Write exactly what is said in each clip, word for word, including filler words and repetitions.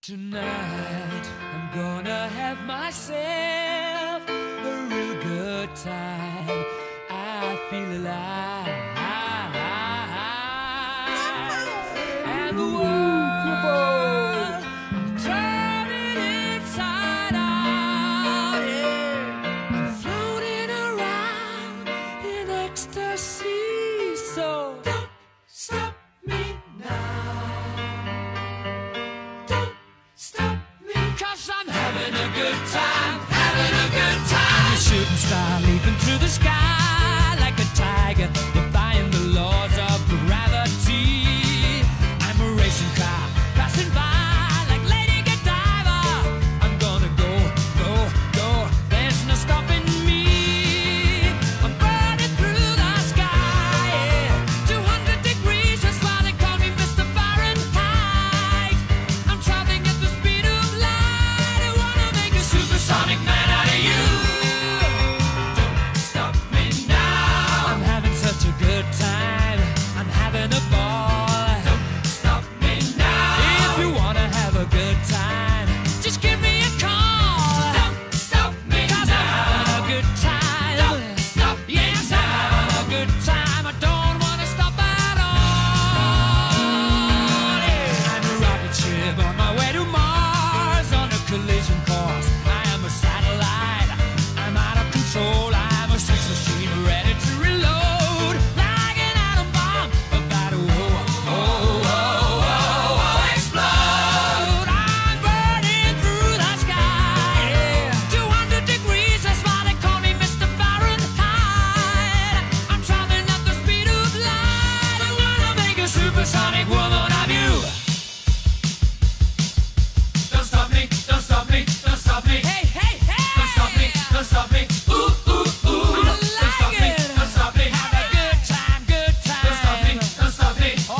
Tonight I'm gonna have myself a real good time. I feel alive, and the world I'm turning inside out. Yeah, I'm floating around in ecstasy. So don't stop me now. Cause I'm having a good time, having a good time. I'm a shooting star leaping through the sky like a tiger, defying the laws of gravity. I'm a racing car passing by like Lady Godiva. I'm gonna go, go, go, there's no stopping me. I'm burning through the sky, yeah. two hundred degrees, that's why they call me Mister Fahrenheit. I'm traveling at the speed of light. I wanna make a supersonic man out of you. Don't stop me now. I'm having such a good time. I'm having a ball. Don't stop me now. If you wanna have a good time, just give me a call. Don't stop me now. 'Cause I'm having a good time. Don't stop me now. Yes, I'm having a good time. I don't wanna stop at all. Yeah. I'm a rocket ship on my way to Mars on a collision course. I am a satellite. I'm out of control. I'm a sex machine ready to reload. Like an atom bomb about to oh, oh, oh, oh, oh, explode. I'm burning through the sky. Yeah. two hundred degrees, that's why they call me Mister Fahrenheit. I'm traveling at the speed of light. I wanna make a supersonic woman of you. Don't stop me, don't stop me, don't stop me. Hey, hey, hey! Don't stop me, don't stop me. Ooh, ooh, ooh. I don't stop me, don't stop me. Have a good time, good time. Don't stop me, don't stop me. Oh!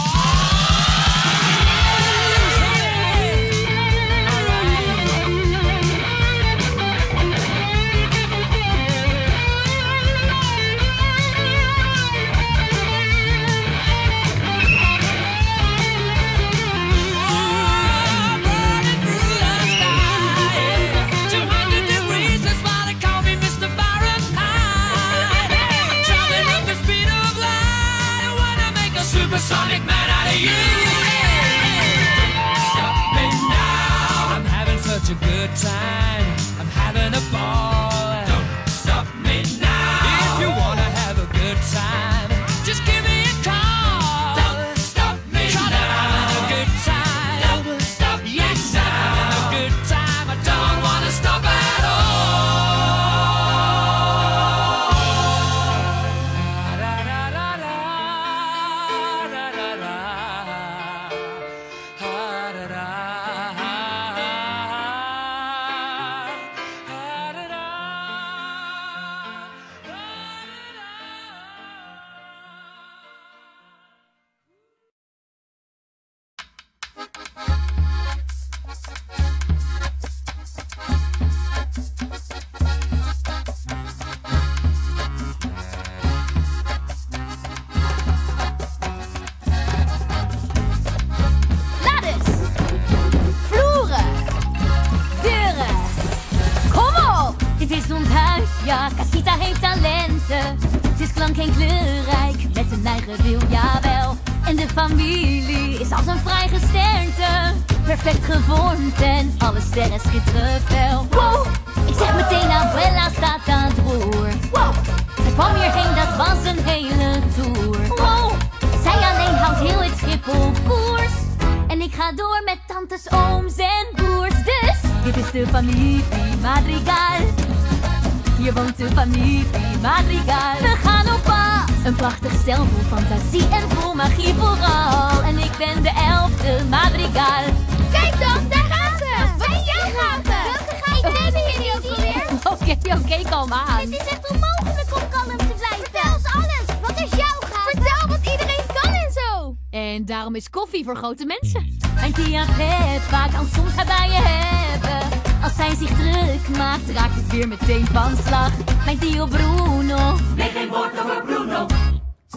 Burning through the sky, two hundred degrees, that's why they call me Mister Fahrenheit. I'm traveling at the speed of light. I wanna make a supersonic man out of you. Don't stop me now. I'm having such a good time. I'm having a ball. Don't stop me now. If you wanna have a good time, just give me a call. Don't stop me now. I'm having a good time. Don't stop me yes, now. I'm having a good time. I don't wanna stop at Ladders, vloeren, deuren. Kom op! Dit is ons huis, ja, Casita heeft talenten. Het is klank en kleurrijk, met een eigen wil, jawel. En de familie is als een vrij gesternte. Perfect gevormd en alle sterren schitteren fel. Wow! Ik zeg meteen, Abuela staat aan het roer. Wow! Zij kwam hierheen, dat was een hele tour. Wow! Zij alleen houdt heel het schip op koers. En ik ga door met tantes, ooms en broers. Dus, dit is de familie Madrigal. Hier woont de familie Madrigal. We gaan op pad. Een prachtig stel vol fantasie en vol magie vooral. En ik ben de elfde Madrigal. Kijk dan, daar gaan ze. Wat zijn jouw gaten? Welke gaten hebben jullie ook alweer? Oké, oké, kalm aan. Het is echt onmogelijk om kalm te blijven. Vertel ons alles. Wat is jouw gaten? Vertel wat iedereen kan en zo. En daarom is koffie voor grote mensen. Mijn tia Peppa kan soms haar bij je hebben. Als zij zich druk maakt, raakt het weer meteen van slag. Mijn tio Bruno, Nee, geen woord over Bruno. kom kijken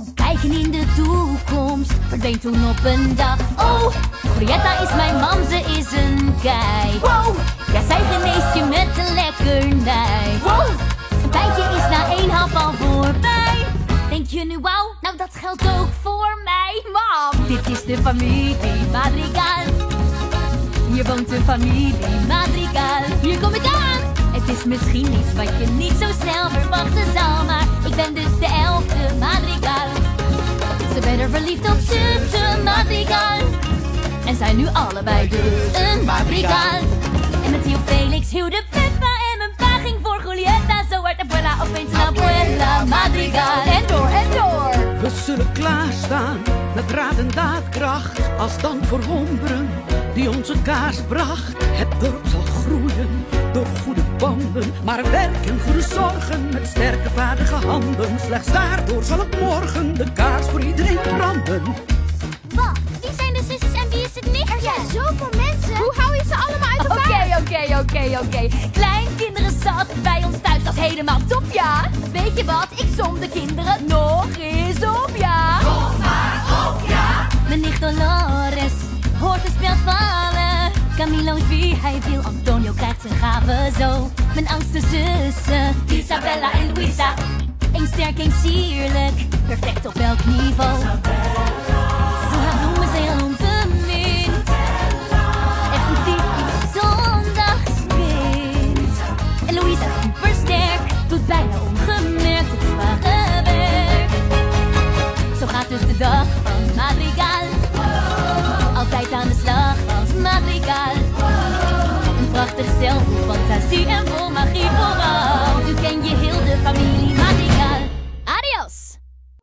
kijken in de toekomst verdween toen op een dag. Oh, Glorietta is mijn mam, ze is een kei. Wow, ja, zij geneest je met een lekkernij. Wow, een pijntje is na één hap al voorbij. Denk je nu wauw? Nou dat geldt ook voor mij. Mam, dit is de familie Madrigal. Hier woont de familie Madrigal. Hier kom ik aan. Het is misschien iets wat je niet zo snel verwachten zal, maar ik ben dus de elfde Madrigal. Ze werden verliefd op zuster Madrigal en zijn nu allebei dus een Madrigal. En met Tio Felix huwde Peppa en mijn pa ging voor Julieta. Zo werd Abuela opeens een Abuela Madrigal. En door en door. We zullen klaarstaan met raad en daadkracht als dank voor wonderen die onze kaars bracht. Het dorp zal groeien door goede banden, maar werk en goede zorgen met sterke vaardige handen. Slechts daardoor zal het morgen de kaars voor iedereen branden. Wacht, wie zijn de zusjes en wie is het nichtje? Er zijn zoveel mensen. Hoe hou je ze allemaal uit elkaar? Oké, oké, oké, oké. Kleinkinderen zat bij ons thuis, dat is helemaal top, ja. Weet je wat, ik som de kinderen nog eens op, ja. Kom maar op, ja. Mijn nicht Dolores hoort het speld vallen. Camilo is wie hij wil, Antonio krijgt zijn gave zo. Mijn oudste zussen, Isabella en Luisa. Eén sterk, één sierlijk, perfect op elk niveau. Door haar noemen ze heel onbemind. Echt een typisch zondagskind. En Luisa is supersterk, doet bijna ongemerkt het zware werk. Zo gaat dus de dag van Madrigal. Altijd aan de slag als Madrigal. Een prachtig stel vol fantasie en vol magie vooral. Nu ken je heel de familie Madrigal. Adios!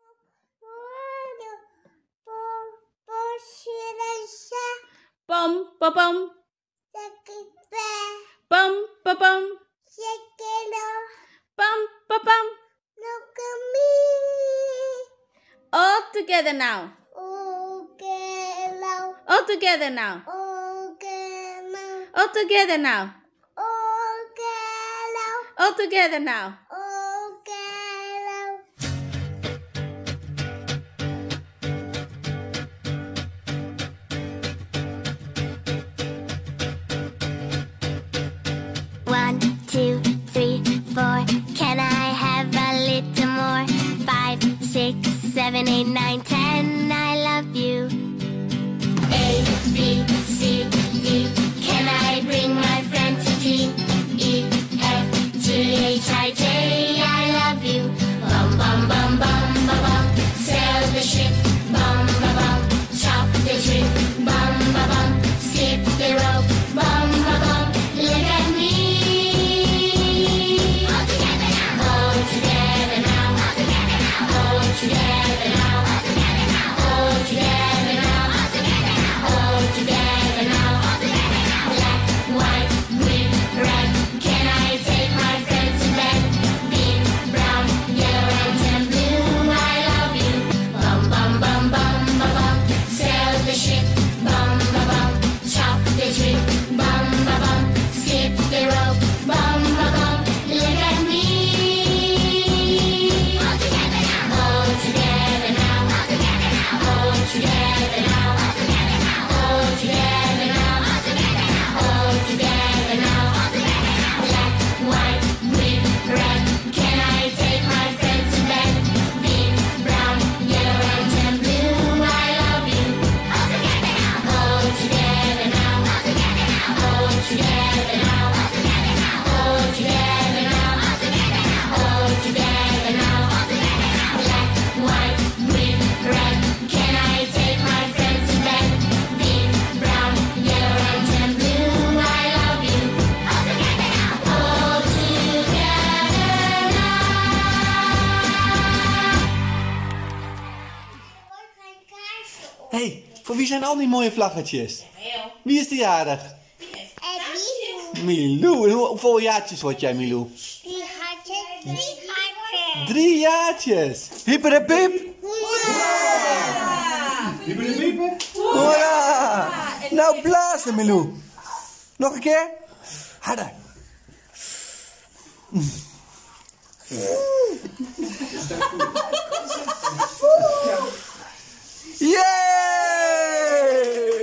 Pam, pam, pam. Pam, pam, pam. Pam, pam, pam. All together now. All together now. All together now. All together now. One, two, three, four. Can I have a little more? Five, six, seven, eight, nine, ten. I love you. A, B, C, D. Can I bring my friends to tea? E, F, G, H, I, J. I love you. Bum, bum, bum, bum, bum, bum. Sail the ship. Bum, bum, bum. Chop the tree. Bum, bum, bum. Skip the rope. Bum, bum, bum. Look at me. All together now. All together now. All together now. All together now. All together now. All together now. All together now. All together now. Black, white, green, red. Can I take my friends to bed? Pink, brown, yellow, orange, and blue. I love you. Bum, bum, bum, bum, bum, bum. Sail the ship. Bum, bum, bum. Chop the tree. Bum, bum, bum. Skip the rope. Bum, bum, bum. Look at me. All together now. All together now. All together now. All together now. All together now. All together now. All together now. All together now. Black, white, green, red. Can I take my friends to bed? Pink, brown, yellow, orange, and blue. I love you. All together now. All together now. All together now. All together now. All together now. All together now. All together now. All together now. Black, white, green, red. Can I take my friends to bed? Pink, brown, yellow, orange, and blue. I love you. All together now. All together now. Hé, hey, voor wie zijn al die mooie vlaggetjes? Wie is de jarig? Milou. En hoe- hoeveel jaartjes word jij, Milou? Die hartjes, drie hartjes. Drie jaartjes. Hipper en pip. Hoera! Nou blazen, Milou. Nog een keer. Harder. Yay!